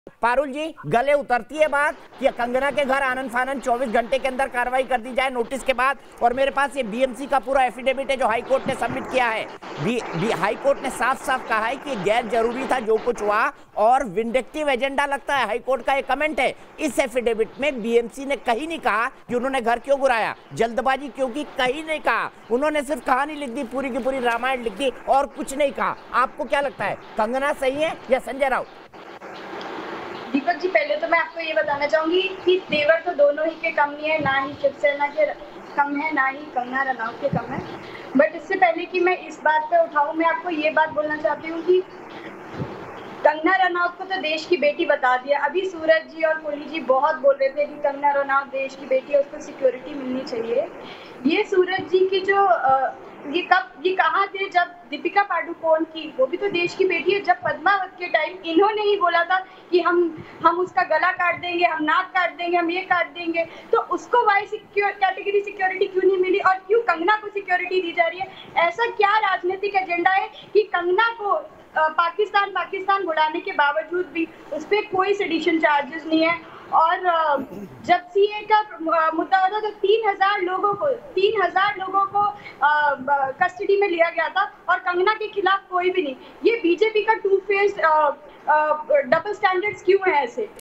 पारुल जी, गले उतरती है बात कि कंगना के घर आनन फानन 24 घंटे के अंदर कार्रवाई कर दी जाए नोटिस के बाद। और मेरे पास ये बीएमसी का पूरा एफिडेविट है जो हाई कोर्ट ने सबमिट किया है। हाई कोर्ट ने साफ साफ कहा है कि गैर जरूरी था जो कुछ हुआ और विंडेक्टिव एजेंडा लगता है। हाई कोर्ट का एक कमेंट है इस एफिडेविट में। बीएमसी ने कहीं नहीं कहा कि उन्होंने घर क्यों गिराया, जल्दबाजी क्यों की, कहीं नहीं कहा। उन्होंने सिर्फ कहानी लिख दी, पूरी की पूरी रामायण लिख दी और कुछ नहीं कहा। आपको क्या लगता है, कंगना सही है या संजय राउत? दीपक जी, पहले तो मैं आपको ये बताना चाहूंगी कि तेवर तो दोनों ही के कम नहीं है, ना ही शिवसेना के कम है, ना ही कंगना रनौत के कम है। बट इससे पहले कि मैं इस बात पे उठाऊं, मैं आपको ये बात बोलना चाहती हूँ कि कंगना रनौत को तो देश की बेटी बता दिया। अभी सूरज जी और कोहली जी बहुत बोल रहे थे कि कंगना रनौत देश की बेटी है, उसको सिक्योरिटी मिलनी चाहिए। ये सूरज जी की जो ये कहाँ थे जब दीपिका पादुकोण की, वो भी तो देश की बेटी है। जब पद्मावत के टाइम इन्होंने ही बोला था कि हम उसका गला काट देंगे, हम नाक काट देंगे, हम ये काट देंगे, तो उसको वाई कैटेगरी सिक्योरिटी क्यों नहीं मिली और क्यों कंगना को सिक्योरिटी दी जा रही है? ऐसा क्या राजनीतिक एजेंडा है कि कंगना को पाकिस्तान बुलाने के बावजूद भी उस पर कोई सेडिशन चार्जेस नहीं है? और जब सीए का मुद्दा होता तो 3,000 लोगों को कस्टडी में लिया गया था और कंगना के खिलाफ कोई भी नहीं। ये बीजेपी का टू फेस डबल स्टैंडर्ड्स क्यों है ऐसे?